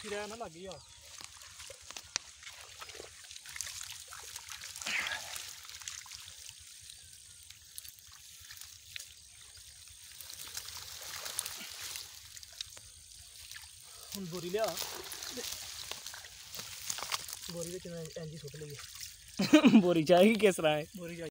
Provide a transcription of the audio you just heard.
ਉੱਚੀ ਰਹਿ ਨਾ ਲੱਗੀ ਆ ਹੁਣ ਬੋਰੀ ਲਿਆ ਬੋਰੀ ਵਿੱਚ ਇੰਜ ਹੀ ਸੁੱਟ ਲਈਏ ਬੋਰੀ ਚਾਹੀਦੀ ਕਿਸ ਤਰ੍ਹਾਂ ਹੈ ਬੋਰੀ